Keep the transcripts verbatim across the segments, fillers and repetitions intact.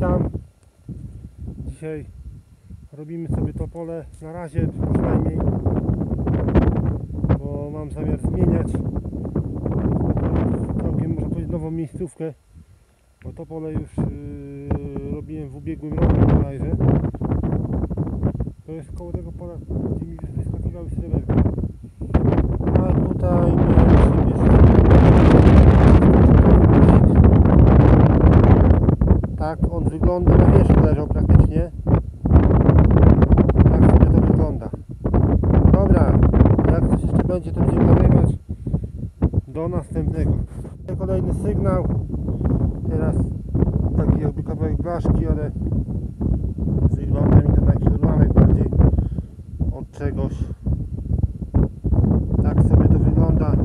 witam. Dzisiaj robimy sobie to pole na razie przynajmniej, bo mam zamiar zmieniać całkiem, można powiedzieć, nową miejscówkę, bo to pole już yy, robiłem w ubiegłym roku bodajże. To jest koło tego pola, gdzie mi wyskakiwały sreberki. A tutaj tak on wygląda, na wierzchu leżał praktycznie. Tak sobie to wygląda. Dobra, jak coś jeszcze będzie, to będziemy nagrywać do następnego. Kolejny sygnał. Teraz taki jakby kawałek blaszki, ale wygląda mi to na jakiś odłamek bardziej od czegoś. Tak sobie to wygląda.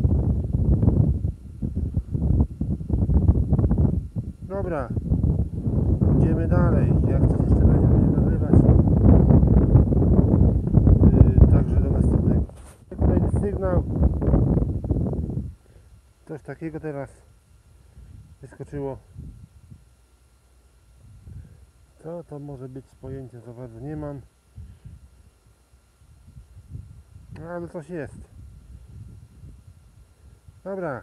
Dobra, idziemy dalej. Jak coś jeszcze będzie, będziemy nagrywać. Yy, także do następnego. Kolejny sygnał. Coś takiego teraz wyskoczyło. Co to może być, pojęcia za bardzo nie mam. No, ale coś jest. Dobra.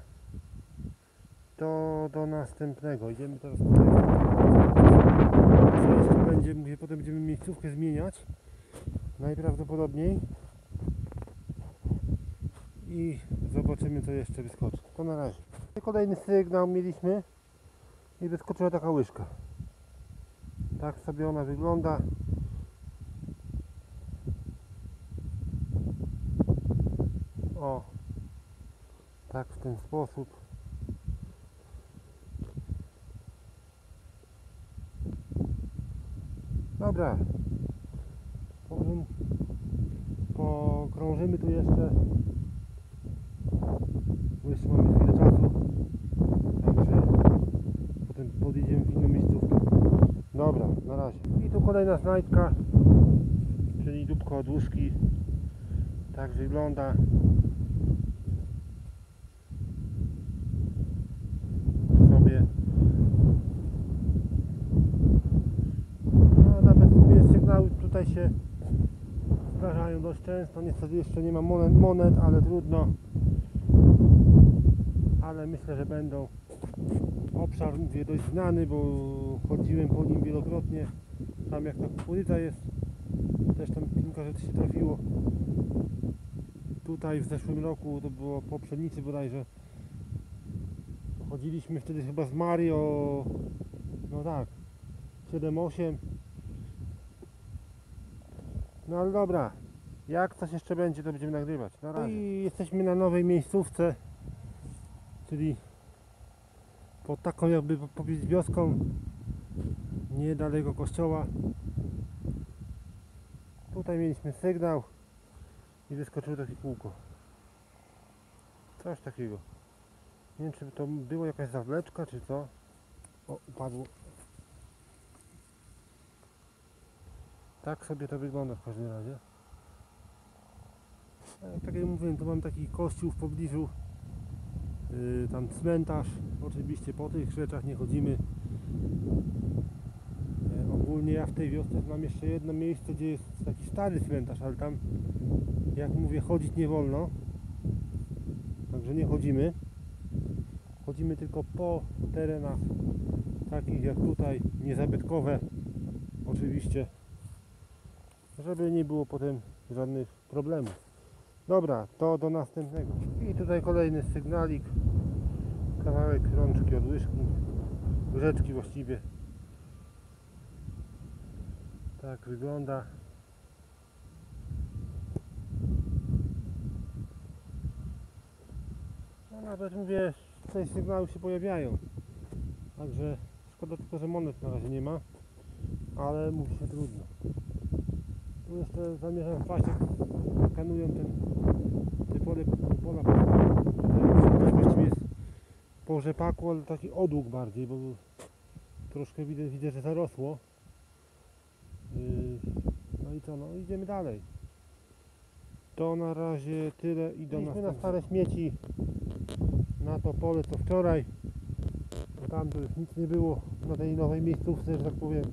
To do następnego. Idziemy teraz po co jeszcze będzie, mówię, potem będziemy miejscówkę zmieniać. Najprawdopodobniej. I zobaczymy, co jeszcze wyskoczy. To na razie. Kolejny sygnał mieliśmy i wyskoczyła taka łyżka. Tak sobie ona wygląda. O, tak w ten sposób. Dobra, powiem, pokrążymy tu jeszcze, bo jeszcze mamy chwilę czasu, także potem podjedziemy w inną miejscówkę. Dobra, na razie. I tu kolejna znajdka, czyli dupko od łóżki. Tak wygląda. Sobie. No, nawet mówię, sygnały tutaj się zdarzają dość często. Niestety jeszcze nie ma monet, monet, ale trudno. Ale myślę, że będą. Obszar, mówię, dość znany, bo chodziłem po nim wielokrotnie. Tam jak ta kukurydza jest, też tam kilka rzeczy się trafiło. Tutaj w zeszłym roku, to było po pszenicy bodajże, chodziliśmy wtedy chyba z Mario, no tak, siedem osiem. No ale dobra, jak coś jeszcze będzie, to będziemy nagrywać. Na razie. I jesteśmy na nowej miejscówce, czyli pod taką jakby powiedzieć wioską, niedaleko kościoła. Tutaj mieliśmy sygnał i wyskoczyło takie kółko. Coś takiego. Nie wiem, czy to było jakaś zawleczka, czy co. O, upadło. Tak sobie to wygląda w każdym razie. Tak jak mówiłem, to mam taki kościół w pobliżu. Yy, tam cmentarz. Oczywiście po tych rzeczach nie chodzimy. Yy, ogólnie ja w tej wiosce mam jeszcze jedno miejsce, gdzie jest taki stary cmentarz, ale tam, jak mówię, chodzić nie wolno. Także nie chodzimy. Chodzimy tylko po terenach takich jak tutaj, niezabytkowe oczywiście, żeby nie było potem żadnych problemów. Dobra, to do następnego. I tutaj kolejny sygnalik, kawałek rączki od łyżki, łyżeczki właściwie. Tak wygląda. No nawet mówię, te sygnały się pojawiają. Także szkoda tylko, że monet na razie nie ma, ale mówi się trudno. Tu jeszcze zamierzam wpaść, jak kanują ten te pole, pola tutaj właściwie jest po rzepaku, ale taki odłóg bardziej, bo troszkę widzę, widzę że zarosło. No i co, no idziemy dalej. To na razie tyle i do następnego. Na stare śmieci na to pole co wczoraj. Tam to już nic nie było na tej nowej miejscówce, że tak powiem.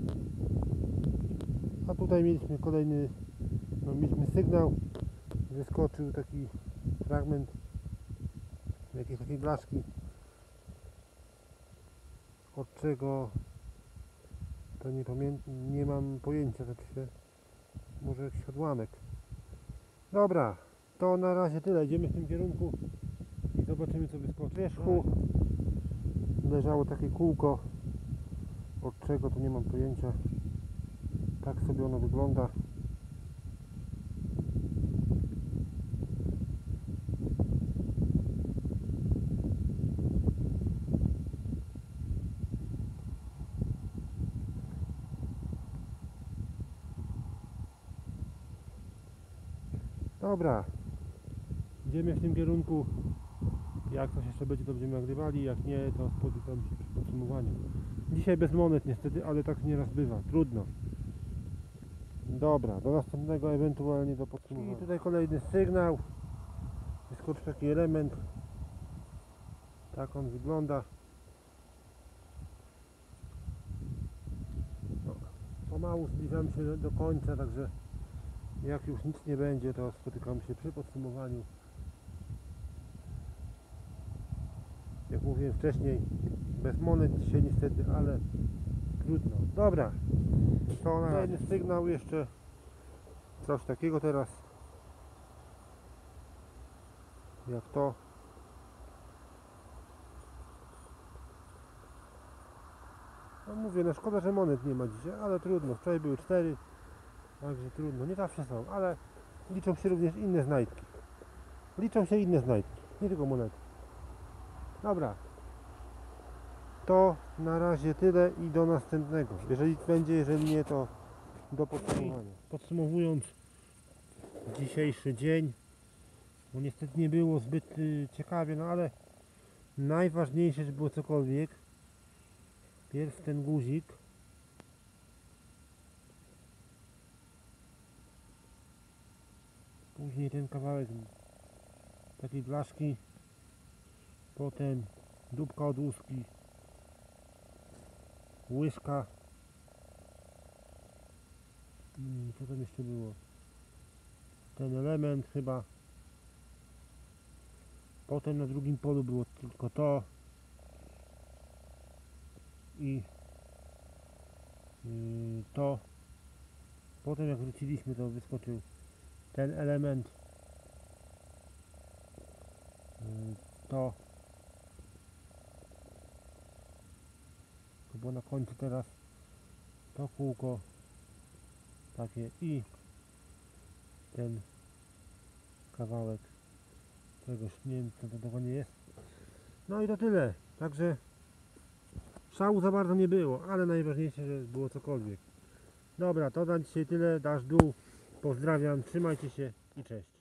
A tutaj mieliśmy kolejny, no mieliśmy sygnał, wyskoczył taki fragment jakiejś takiej blaszki, od czego to nie pamiętam, nie mam pojęcia, tak się, może jakiś odłamek. Dobra, to na razie tyle, idziemy w tym kierunku i zobaczymy, co wyskoczy. W wierzchu leżało takie kółko, od czego to nie mam pojęcia. Tak sobie ono wygląda. Dobra, idziemy w tym kierunku. Jak coś jeszcze będzie, to będziemy nagrywali, jak nie, to spotykamy się przy podsumowaniu. Dzisiaj bez monet niestety, ale tak nieraz bywa, trudno. Dobra, do następnego, ewentualnie do podsumowania. I tutaj kolejny sygnał. Wyskoczy taki element. Tak on wygląda. No, pomału zbliżamy się do końca, także jak już nic nie będzie, to spotykamy się przy podsumowaniu. Jak mówiłem wcześniej, bez monet dzisiaj niestety, ale trudno. Dobra, to na razie sygnał jeszcze, coś takiego teraz, jak to. No mówię, no szkoda, że monet nie ma dzisiaj, ale trudno. Wczoraj były cztery, także trudno. Nie zawsze są, ale liczą się również inne znajdki. Liczą się inne znajdki, nie tylko monety. Dobra, to na razie tyle i do następnego. Jeżeli będzie, jeżeli nie, to do podsumowania. Podsumowując dzisiejszy dzień, bo niestety nie było zbyt y, ciekawie, no ale najważniejsze, żeby było cokolwiek. Pierw ten guzik. Później ten kawałek takiej blaszki. Potem dupka od łuski, łyżka, hmm, co tam jeszcze było, ten element chyba, potem na drugim polu było tylko to i yy, to, potem jak wróciliśmy, to wyskoczył ten element, yy, to to było na końcu teraz to kółko takie i ten kawałek czegoś, nie wiem co to dokładnie jest. No i to tyle, także szału za bardzo nie było, ale najważniejsze, że było cokolwiek. Dobra, to na dzisiaj tyle, dasz dół, pozdrawiam, trzymajcie się i cześć.